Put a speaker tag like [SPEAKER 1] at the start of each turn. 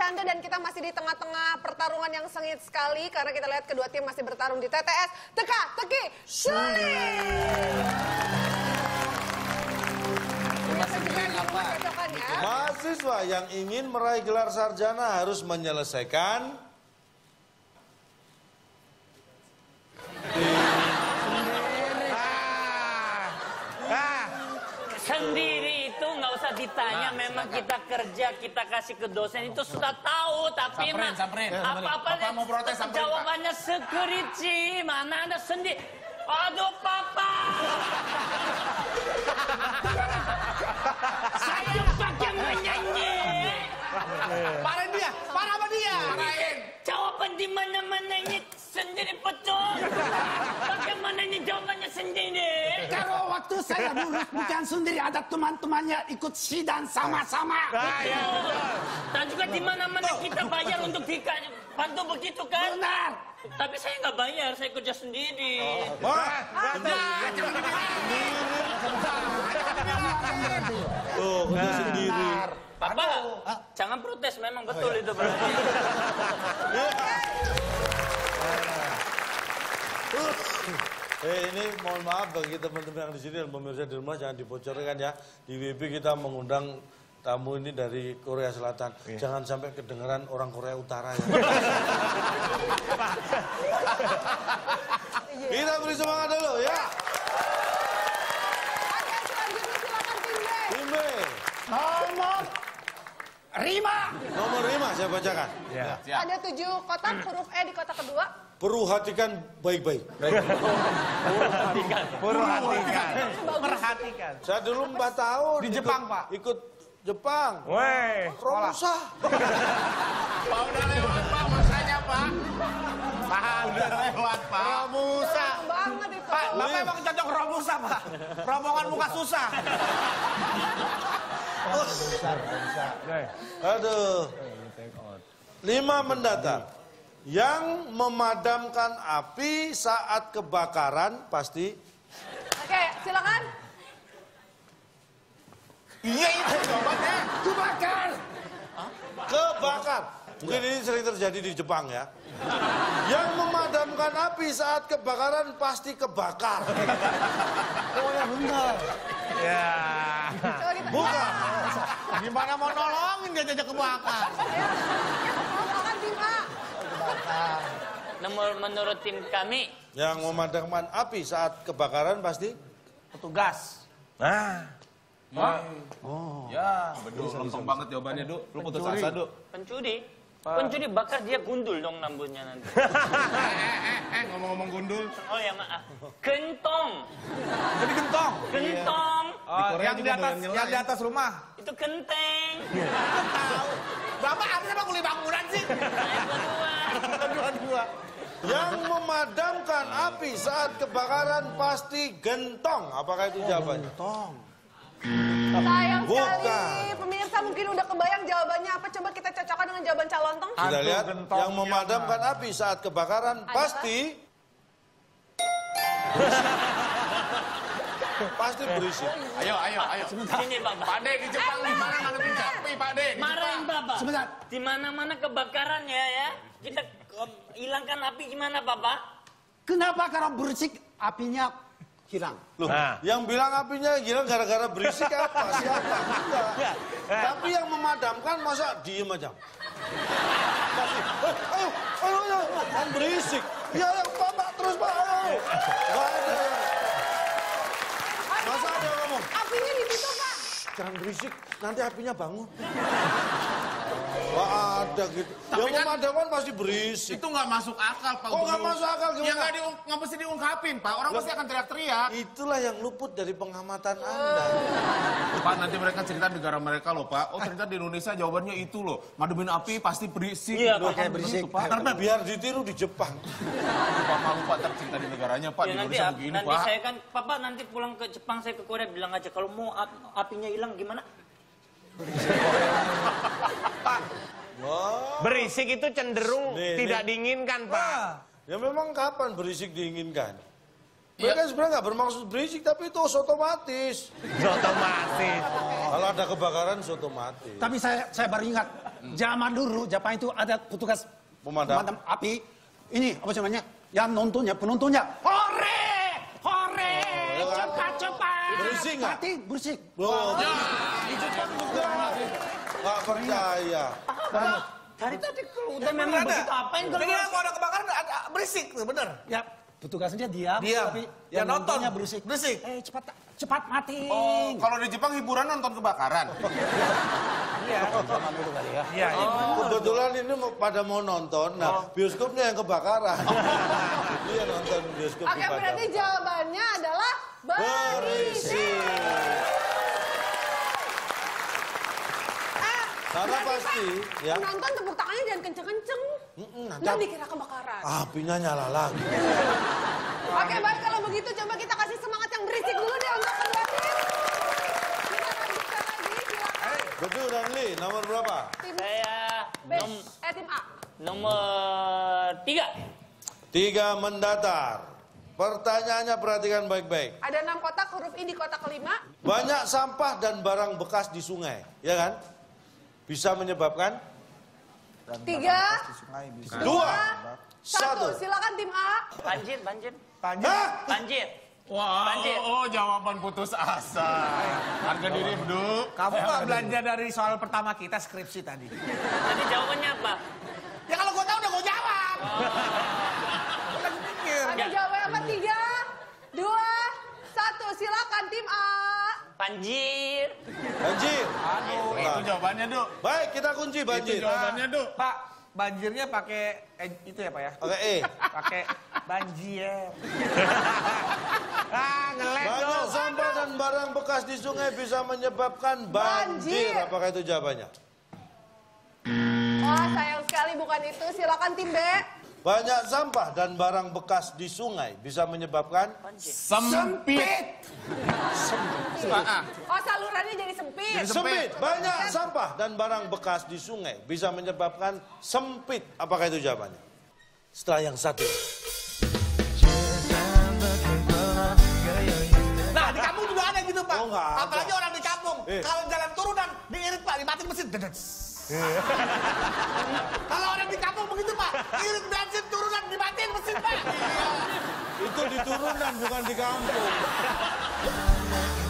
[SPEAKER 1] Anda dan kita masih di tengah-tengah pertarungan yang sengit sekali karena kita lihat kedua tim masih bertarung di TTS Teka-Teki Sulit.
[SPEAKER 2] Mahasiswa yang ingin meraih gelar sarjana harus menyelesaikan
[SPEAKER 3] sendiri itu nggak usah ditanya, memang kita kerja, kita kasih ke dosen itu sudah tahu, tapi apa-apa
[SPEAKER 4] mau protes,
[SPEAKER 3] jawabannya sekerici, mana ada sendiri. Aduh papa, saya pakai menyanyi.
[SPEAKER 4] Parahin dia, parah sama dia. Parahin.
[SPEAKER 3] Jawaban di mana-mananya sendiri betul. Bagaimana jawabannya sendiri?
[SPEAKER 5] Kalau waktu saya lulus bukan sendiri, ada teman-temannya ikut sidang sama-sama.
[SPEAKER 3] Dan juga di mana-mana kita bayar untuk bantu begitu kan?
[SPEAKER 5] Benar.
[SPEAKER 3] Tapi saya nggak bayar, saya kerja sendiri.
[SPEAKER 2] tuh kerja sendiri.
[SPEAKER 3] Papa, jangan protes, memang betul itu berarti.
[SPEAKER 2] Ini mohon maaf bagi teman-teman yang di sini dan pemirsa di rumah, jangan dibocorkan ya. Di WIB kita mengundang tamu ini dari Korea Selatan. Jangan sampai kedengeran orang Korea Utara ya. Kita beri semangat dulu ya.
[SPEAKER 1] Oke, selanjutnya silakan tim B.
[SPEAKER 2] Tim B.
[SPEAKER 5] Nomor 5.
[SPEAKER 2] Nomor 5 saya bacakan.
[SPEAKER 4] Ya.
[SPEAKER 1] Ada 7 kotak, huruf E di kotak kedua.
[SPEAKER 2] Perhatikan baik-baik.
[SPEAKER 4] Perhatikan.
[SPEAKER 2] Saya dulu 4 tahun
[SPEAKER 4] Di Jepang, Pak.
[SPEAKER 2] Ikut Jepang.
[SPEAKER 4] Weh,
[SPEAKER 2] Romusa.
[SPEAKER 4] Pak udah lewat Pak, masanya Pak. Pak udah lewat Pak. Romusa.
[SPEAKER 1] Banget itu.
[SPEAKER 4] Pak, Bapak emang cocok Romusa Pak. Rombongan muka susah.
[SPEAKER 2] Aduh. 5 mendatang. Yang memadamkan api saat kebakaran pasti.
[SPEAKER 1] Oke, silakan.
[SPEAKER 4] Iya itu jawabannya.
[SPEAKER 5] Kebakar.
[SPEAKER 2] Kebakar. Mungkin ini sering terjadi di Jepang ya. Yang memadamkan api saat kebakaran pasti kebakar.
[SPEAKER 5] Oh ya benar.
[SPEAKER 4] Ya.
[SPEAKER 1] Coba kita.
[SPEAKER 2] Bukan.
[SPEAKER 4] Gimana mau nolongin dia jajak kebakar?
[SPEAKER 1] Silakan tim A.
[SPEAKER 3] Menurut tim kami,
[SPEAKER 2] Yang memadamkan api saat kebakaran pasti
[SPEAKER 4] Petugas. Nah. Ya, betul. Lempeng banget jawabannya, Du. Lu putus asa, Du.
[SPEAKER 3] pencuri. Pencuri bakar dia gundul dong rambutnya nanti.
[SPEAKER 4] Ngomong-ngomong gundul.
[SPEAKER 3] Oh ya maaf. Gentong.
[SPEAKER 4] Jadi gentong.
[SPEAKER 3] Gentong.
[SPEAKER 4] Oh, yang di atas rumah.
[SPEAKER 3] Itu genteng.
[SPEAKER 4] Tahu. Bapak ada apa kuli bangunan sih? Dua-dua.
[SPEAKER 2] yang memadamkan api saat kebakaran pasti gentong. Apakah itu jawabannya?
[SPEAKER 1] Sayang
[SPEAKER 2] Bukan.
[SPEAKER 1] sekali. Pemirsa mungkin udah kebayang jawabannya apa. Coba kita cocokkan dengan jawaban calontong.
[SPEAKER 2] Kita lihat
[SPEAKER 4] gentong,
[SPEAKER 2] yang memadamkan api saat kebakaran pasti pasti berisik.
[SPEAKER 4] Ayo.
[SPEAKER 3] Sini Bapak.
[SPEAKER 4] Pak De di Jepang di mana ngadepin sapi, Pak De?
[SPEAKER 3] Marahin Bapak.
[SPEAKER 5] Sebentar.
[SPEAKER 3] Di mana-mana kebakaran ya. Kita hilangkan api gimana Bapak?
[SPEAKER 5] Kenapa kalau berisik apinya hilang?
[SPEAKER 2] Loh, yang bilang apinya hilang gara-gara berisik apa? Siapa? Enggak. Tapi yang memadamkan masa diem aja? Pasti, ayo, kan berisik. Ya, Pak, terus Pak, ayo. Nggak ada yang... Masa ada yang ngomong?
[SPEAKER 1] Apinya ditutup, Pak.
[SPEAKER 2] Jangan berisik, nanti apinya bangun. Nggak ada gitu. Yang
[SPEAKER 4] kan
[SPEAKER 2] memadamkan pasti berisik.
[SPEAKER 4] Itu nggak masuk akal, Pak.
[SPEAKER 2] Kok nggak masuk akal
[SPEAKER 4] Ya
[SPEAKER 2] gimana?
[SPEAKER 4] nggak mesti diungkapin, Pak. Orang pasti akan teriak-teriak.
[SPEAKER 2] Itulah yang luput dari pengamatan Anda.
[SPEAKER 4] Pak, nanti mereka cerita negara mereka loh, Pak. Oh, ternyata di Indonesia jawabannya itu loh. Mademin api pasti berisik.
[SPEAKER 3] Iya,
[SPEAKER 4] Loh,
[SPEAKER 3] Pak.
[SPEAKER 4] kayak berisik, Pak.
[SPEAKER 2] Karena biar ditiru di Jepang.
[SPEAKER 4] Pak malu, Pak, tercinta di negaranya, Pak.
[SPEAKER 3] Ya,
[SPEAKER 4] Di
[SPEAKER 3] nanti
[SPEAKER 4] Indonesia begini,
[SPEAKER 3] nanti
[SPEAKER 4] Pak.
[SPEAKER 3] saya kan Papa nanti pulang ke Jepang, saya ke Korea bilang aja kalau mau apinya hilang gimana?
[SPEAKER 2] Wah.
[SPEAKER 6] Berisik itu cenderung
[SPEAKER 2] Nih,
[SPEAKER 6] tidak
[SPEAKER 2] nih.
[SPEAKER 6] diinginkan, Pak.
[SPEAKER 2] Ya memang kapan berisik diinginkan? Mereka sebenarnya nggak bermaksud berisik, tapi itu otomatis.
[SPEAKER 6] Otomatis.
[SPEAKER 2] Kalau ada kebakaran, otomatis.
[SPEAKER 5] Tapi saya baru ingat, zaman dulu Jepang itu ada petugas
[SPEAKER 2] Pemadam.
[SPEAKER 5] api. Ini apa sih namanya? Yang nontonnya, penontonnya. Hore! Hore! Cepat!
[SPEAKER 2] Berisik nggak?
[SPEAKER 5] Mati, berisik.
[SPEAKER 2] Oh, di Jepang juga. Nggak percaya.
[SPEAKER 3] Dari tadi kalau udah memang begitu apain kalau
[SPEAKER 4] Jadi kalau ada kebakaran ada berisik tuh, bener.
[SPEAKER 5] Ya, petugasnya diam,
[SPEAKER 4] Diam.
[SPEAKER 5] tapi
[SPEAKER 4] Ya,
[SPEAKER 5] yang
[SPEAKER 4] nonton.
[SPEAKER 5] nontonnya berisik.
[SPEAKER 4] Berisik.
[SPEAKER 5] Cepat mati.
[SPEAKER 4] Oh, kalau di Jepang hiburan nonton kebakaran.
[SPEAKER 5] Iya, zaman dulu kali ya.
[SPEAKER 4] Iya, iya.
[SPEAKER 2] Kebetulan ini pada mau nonton, nah bioskopnya yang kebakaran. Dia nonton bioskop
[SPEAKER 1] Oke, berarti jawabannya adalah berisik.
[SPEAKER 2] Karena pasti, ya.
[SPEAKER 1] Nonton tepuk tangannya jangan kenceng-kenceng. Nanti dikira kebakaran.
[SPEAKER 2] Apinya nyala lagi.
[SPEAKER 1] Oke, baik kalau begitu coba kita kasih semangat yang berisik dulu deh untuk kedua tim. Kita lanjutkan lagi, silakan.
[SPEAKER 2] Betul dan Li, nomor berapa?
[SPEAKER 1] Tim
[SPEAKER 3] saya
[SPEAKER 1] B, tim A.
[SPEAKER 3] nomor 3.
[SPEAKER 2] 3 mendatar. Pertanyaannya perhatikan baik-baik.
[SPEAKER 1] Ada 6 kotak, huruf I di kotak kelima.
[SPEAKER 2] Banyak sampah dan barang bekas di sungai, ya kan? Bisa menyebabkan
[SPEAKER 1] 3,
[SPEAKER 2] 2, 1.
[SPEAKER 1] 1. Silakan tim A.
[SPEAKER 3] Banjir.
[SPEAKER 2] Hah?
[SPEAKER 3] Banjir.
[SPEAKER 4] Wah,
[SPEAKER 3] Banjir.
[SPEAKER 4] oh, jawaban putus asa. Harga diri, Bdu.
[SPEAKER 7] Kamu nggak belanja dari soal pertama kita skripsi tadi?
[SPEAKER 3] Jadi jawabannya apa?
[SPEAKER 7] Ya kalau gue tahu udah gue jawab.
[SPEAKER 1] Ada jawabannya apa? 3, 2, 1. Silakan tim A.
[SPEAKER 3] Banjir.
[SPEAKER 2] Banjir.
[SPEAKER 4] Itu jawabannya, Du.
[SPEAKER 2] Baik, kita kunci
[SPEAKER 4] Itu
[SPEAKER 2] banjir.
[SPEAKER 4] jawabannya, Du.
[SPEAKER 7] Pak, banjirnya pakai itu ya Pak ya?
[SPEAKER 2] Oke,
[SPEAKER 7] Pakai banjir. Ngeles
[SPEAKER 2] Banyak sampah dan barang bekas di sungai bisa menyebabkan banjir.
[SPEAKER 1] Banjir.
[SPEAKER 2] Apakah itu jawabannya?
[SPEAKER 1] Wah, sayang sekali bukan itu. Silakan tim B.
[SPEAKER 2] Banyak sampah dan barang bekas di sungai bisa menyebabkan
[SPEAKER 4] Sempit.
[SPEAKER 1] Oh, salurannya jadi sempit.
[SPEAKER 2] sempit. Banyak sampah dan barang bekas di sungai bisa menyebabkan sempit. Apakah itu jawabannya? Setelah yang satu.
[SPEAKER 7] Nah, di kampung juga ada gitu Pak.
[SPEAKER 2] Oh, nggak ada.
[SPEAKER 7] Apalagi orang di kampung. Kalau jalan turunan, diirit Pak, dimatiin mesin. Kalau orang di kampung begitu Pak, irit bensin turunan, dimatiin mesin Pak.
[SPEAKER 2] Itu di turunan bukan di kampung.